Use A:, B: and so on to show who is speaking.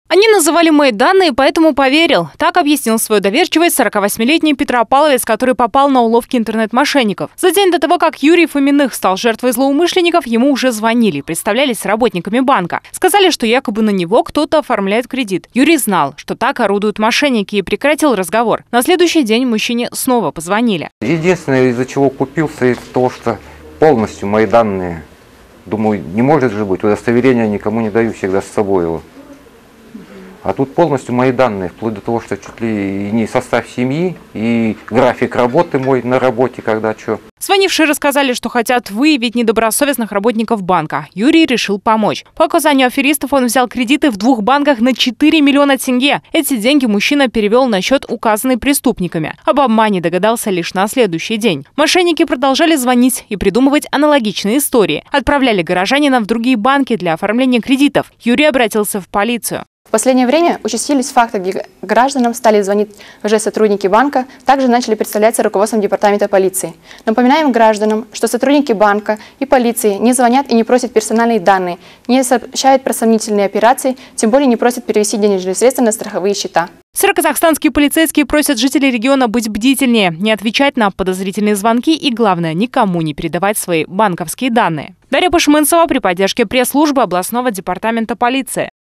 A: Они называли мои данные, поэтому поверил. Так объяснил свою доверчивость 48-летний Петропавловец, который попал на уловки интернет-мошенников. За день до того, как Юрий Фоминых стал жертвой злоумышленников, ему уже звонили, представлялись работниками банка. Сказали, что якобы на него кто-то оформляет кредит. Юрий знал, что так орудуют мошенники, и прекратил разговор. На следующий день мужчине снова позвонили.
B: Единственное, из-за чего купился, из-за того, что полностью мои данные, думаю, не может же быть, удостоверения никому не даю, всегда с собой его. А тут полностью мои данные, вплоть до того, что чуть ли не состав семьи, и график работы мой на работе, когда что.
A: Звонившие рассказали, что хотят выявить недобросовестных работников банка. Юрий решил помочь. По указанию аферистов он взял кредиты в 2 банках на 4 миллиона тенге. Эти деньги мужчина перевел на счет, указанный преступниками. Об обмане догадался лишь на следующий день. Мошенники продолжали звонить и придумывать аналогичные истории. Отправляли горожанина в другие банки для оформления кредитов. Юрий обратился в полицию.
C: В последнее время участились факты, где гражданам стали звонить уже сотрудники банка, также начали представляться руководством департамента полиции. Напоминаем гражданам, что сотрудники банка и полиции не звонят и не просят персональные данные, не сообщают про сомнительные операции, тем более не просят перевести денежные средства на страховые счета.
A: Североказахстанские полицейские просят жителей региона быть бдительнее, не отвечать на подозрительные звонки и, главное, никому не передавать свои банковские данные. Дарья Пашмынцева при поддержке пресс-службы областного департамента полиции.